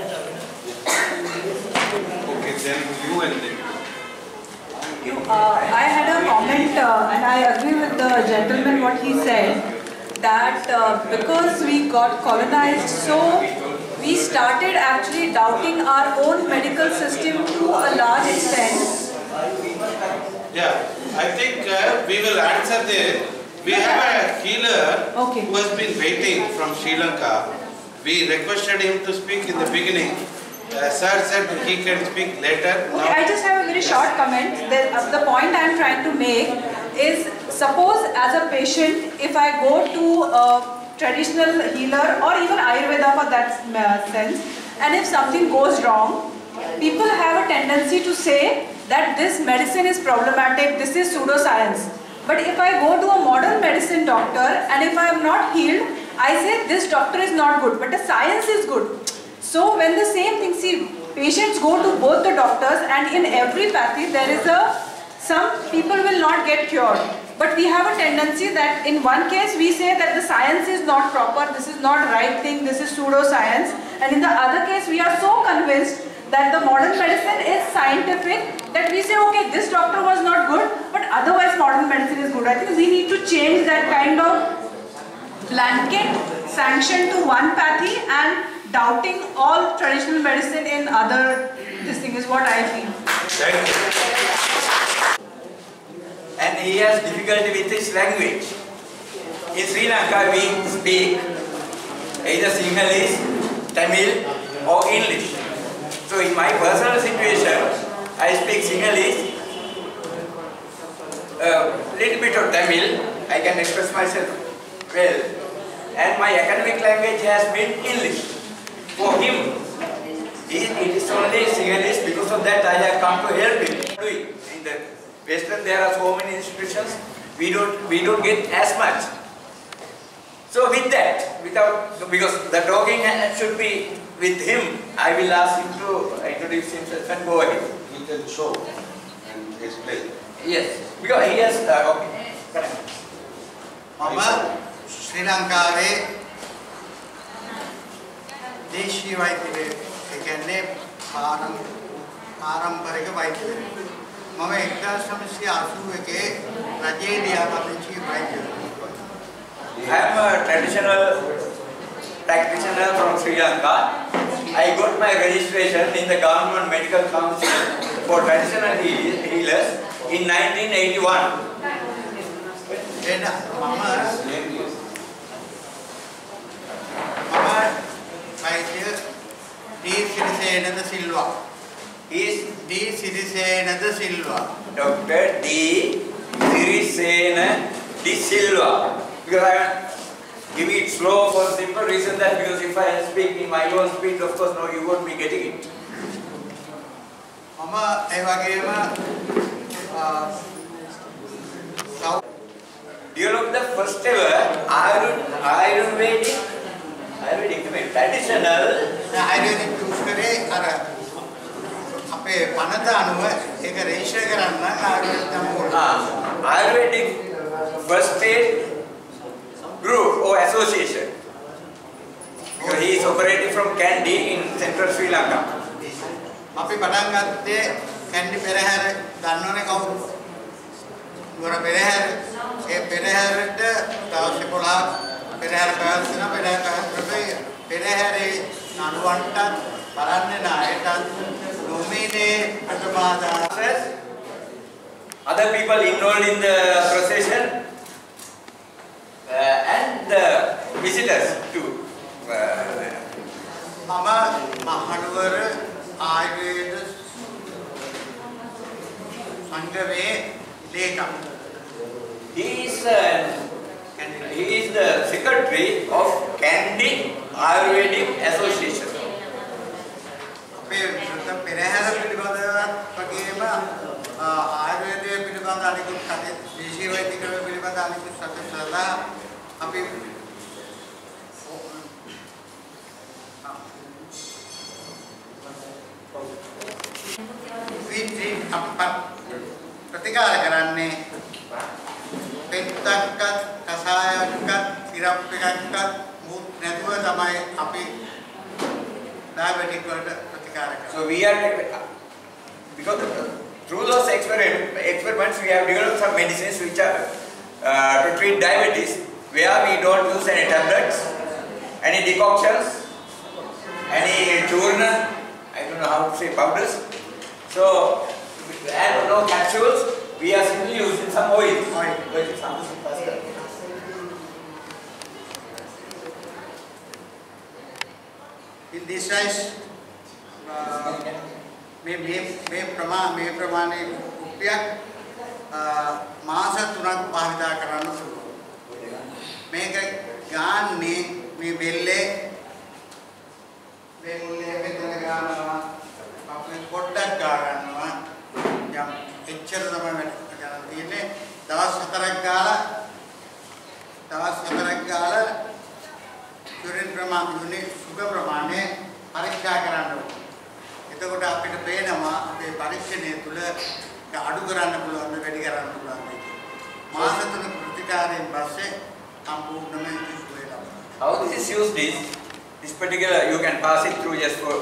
Okay, then you and then You, uh, I had a comment uh, and I agree with the gentleman what he said, that uh, because we got colonized, so we started actually doubting our own medical system to a large extent. Yeah, I think uh, we will answer this. We have a healer okay. who has been waiting from Sri Lanka. We requested him to speak in the beginning. Uh, sir said he can speak later. Okay, now I just have a very short comment. The, uh, the point I am trying to make is, suppose as a patient, if I go to a traditional healer or even Ayurveda for that uh, sense, and if something goes wrong, people have a tendency to say that this medicine is problematic, this is pseudoscience. But if I go to a modern medicine doctor and if I am not healed, I say this doctor is not good, but the science is good. So when the same thing, see, patients go to both the doctors, and in every pathy there is a, some people will not get cured. But we have a tendency that in one case we say that the science is not proper, this is not right thing, this is pseudoscience. And in the other case we are so convinced that the modern medicine is scientific that we say, okay, this doctor was not good, but otherwise modern medicine is good. I think we need to change that kind of blanket sanction to one pathy and doubting all traditional medicine in other, this thing is what I feel. And he has difficulty with his language. In Sri Lanka we speak either Sinhalese, Tamil or English. So in my personal situation, I speak Sinhalese, a uh, little bit of Tamil, I can express myself well, and my academic language has been English. For him, it is only Sinhalese. Because of that I have come to help him. In the Western there are so many institutions, we don't, we don't get as much. So with that, without, because the talking should be with him, I will ask him to introduce himself and go ahead. He can show and explain. Yes, because he has, uh, okay, correct. Mama, Sri Lanka දේශීය වෛද්‍ය ඒ කියන්නේ පාරම්පරික වෛද්‍ය. මම එක්දාස් නවසිය අසූ එකේ රජයේ ලියාපදිංචි වෛද්‍ය. I am a traditional practitioner from Sri Lanka. I got my registration in the Government Medical Council for traditional healers in nineteen eighty-one. Then Mama, Mama, වෛද්‍ය D Sirisena de Silva. Is D Sirisena de Silva. Doctor D Sirisena De Silva. Because I give it slow for the simple reason that because if I speak in my own speed, of course, no, you won't be getting it. Mama, ඒ වගේම developed the first ever Ayurvedic Ayurvedic traditional Ayurvedic use කරේ අර අපේ පනත අනුව ඒක register කරන්න ආයුර්වේද තමයි. Ah, Ayurvedic first aid group or association. Because he is operating from Kandy in central Sri Lanka. අපි පටන් ගත්තේ කැන්ඩි පෙරහැර දන්නවනේ කවුද? ගොර පෙරහැර ඒ පෙරහැරට දවස් පොළොව පෙරහැර පැවැත්වෙන පෙරහැර පැවැත්වෙන්නේ පෙරහැරේ නළුවන්ට බලන්නේ නායටත් නොමිනේ අතමාදා other people involved in the procession, uh, and the visitors too. Mama Mahanwar Ayurveda Sangave Lekam. He is uh, he is the secretary of Candy Ayurvedic Association. පෙරහැර පිළිබඳවත් වගේම ආයුර්වේදයේ පිළිබඳ අනිකුත් කටයුතු දේශීය වෛද්‍යකම පිළිබඳ අනිකුත් සැකසලා අපි විත්‍රි අප ප්‍රතිකාර කරන්නේ පෙත්තක්කත් කසායක්කත් සිරප් එකක්කත් මුත් නැතුව තමයි අපි ඩයබටික් වලට So we are, because through those experiment, experiments we have developed some medicines which are uh, to treat diabetes, where we don't use any tablets, any decoctions, any churna, I don't know how to say powders. So, and no capsules, we are simply using some oil. oil. In this size, මේ මේ මේ ප්‍රමා මේ ප්‍රමාණය රුපියක් මාස තුනක් භාවිතා කරන්න පුළුවන්. මේක ගාන්නේ මේ බෙල්ලේ බෙල්ලේ මෙතන ගන්නවා අපේ පොඩ්ඩක් ගා ගන්නවා යම් එච්චර තමයි ගන්න තියෙන්නේ දවස් හතරක් ගාලා දවස් හතරක් ගාලා යුරින් ප්‍රමාණය සුග ප්‍රමාණය පරීක්ෂා කරන්න ඕනේ. එතකොට අපිට පේනවා අපේ පරීක්ෂණය තුල අඩු කරන්න පුළුවන් වැඩි කරන්න පුළුවන් මේක. මාස තුන ප්‍රතිකාරයෙන් පස්සේ සම්පූර්ණයෙන්ම ඉස්ුවේ ලබනවා. How this is used is, this particular you can pass it through just for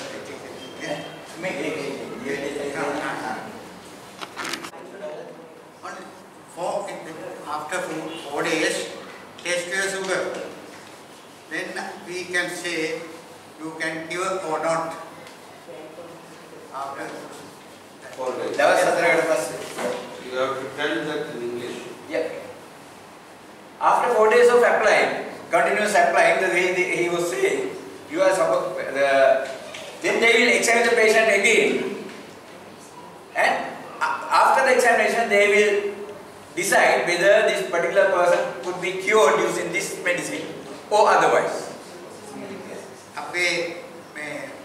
for after four, four days test your sugar. Then we can say you can cure or not. After four days. That was you have to tell that in English. Yeah. After four days of applying, continuous applying, the way the, he was saying, you are supposed the then they will examine the patient again, and after the examination they will decide whether this particular person could be cured using this medicine or otherwise. අපේ මේ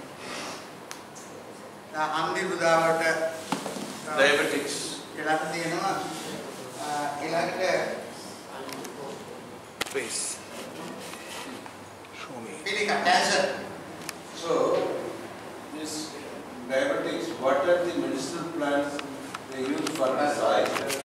හන්දි උදාවට Diabetics. කියලා තියෙනවා ඊළඟට Please show me. පිළිකා cancer. So, this diabetics, what are the medicinal plants they use for this eye?